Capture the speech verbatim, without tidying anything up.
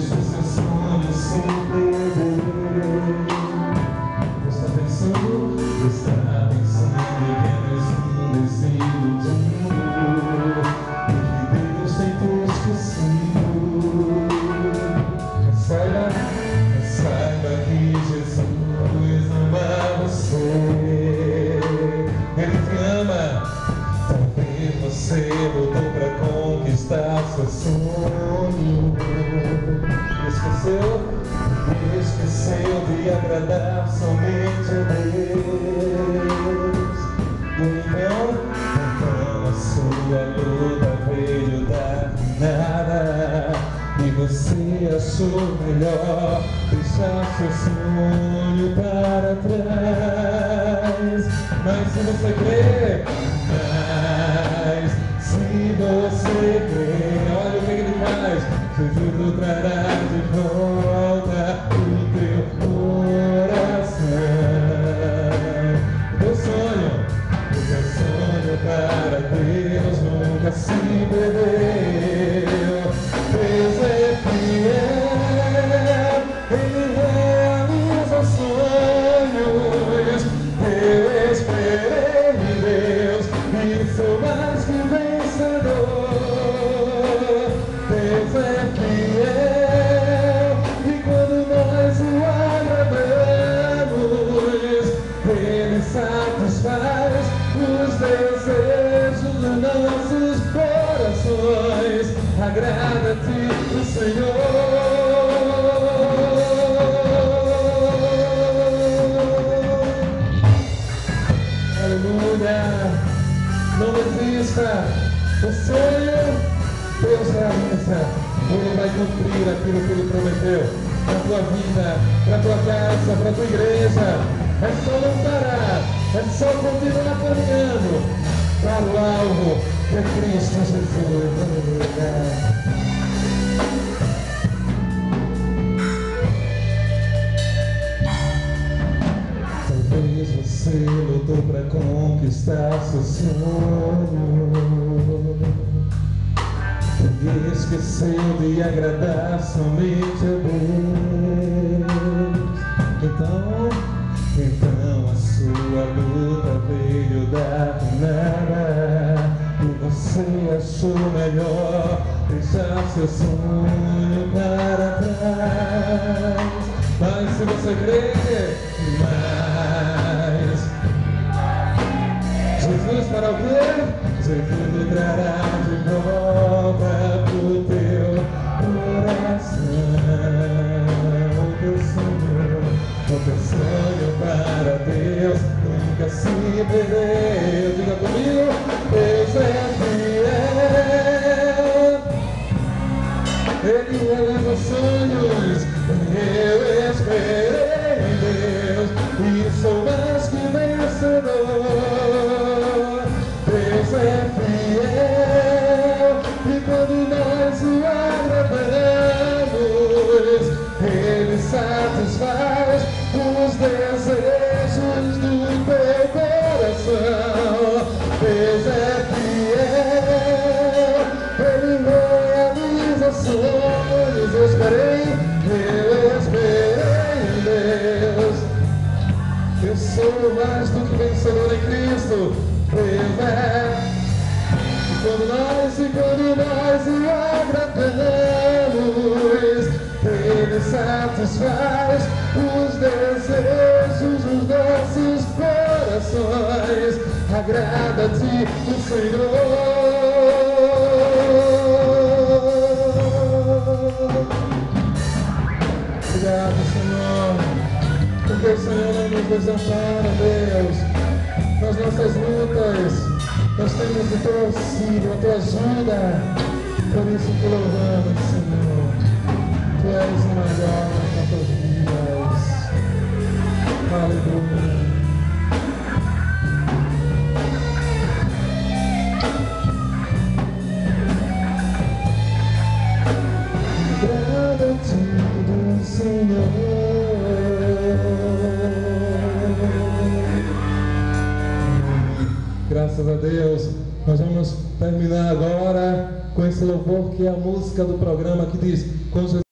deixe seu sonho se perder. Está pensando, está pensando que é mais um desenho de mundo e que Deus tem te esquecido. Saiba, saiba que Jesus ama você. Ele te ama. Talvez você lutou para conquistar seu sonho. Esqueceu? Esqueceu de agradar somente a Deus. Então, então a sua luta veio dar nada e você achou melhor deixar seu sonho para trás. Mas se você crê, mas se você crê, olha o que ele faz. Jesus trará de volta o teu coração. O teu sonho, o teu sonho para Deus nunca se perdeu. Deus é fiel, Ele realiza sonhos. Eu esperei em Deus e sou mais que vencedor. Deus é fiel e quando nós o agradamos, Ele satisfaz os desejos dos nossos corações. Agrada-te o Senhor. Aleluia. Não desista. O sonho Deus realiza. Ele vai cumprir aquilo que Ele prometeu para a tua vida, para a tua casa, para a tua igreja. É só não parar, é só continuar caminhando para o alvo que é Cristo Jesus. Aleluia. Talvez você lutou para conquistar seu sonho e esqueceu de agradar somente a Deus. Então, então a sua luta veio dar nada e você achou melhor deixar seu sonho para trás. Mas se você crê, mas Jesus para o quê? Jesus trará de volta pro teu coração o teu sonho, o teu sonho para Deus nunca se perdeu. Diga comigo, Deus é fiel, Ele realiza sonhos. Eu esperei em Deus e sou mais que vencedor. Deus é fiel e quando nós o agradamos, Ele satisfaz os desejos do teu coração. Deus é fiel, Ele realiza sonhos. Eu esperei, eu esperei em Deus. Eu sou mais do que vencedor em Cristo. Deus é. E quando nós, e quando nós o agradamos, Ele satisfaz os desejos dos nossos corações. Agrada-te o Senhor. Obrigado, Senhor, porque o Senhor não nos desampara, Deus. Nas nossas lutas, nós temos o teu auxílio, a tua ajuda. Por isso te louvamos, Senhor. Tu és o maior nas nossas vidas. Aleluia. Agrada-te do Senhor. Graças a Deus, nós vamos terminar agora com esse louvor que é a música do programa que diz: com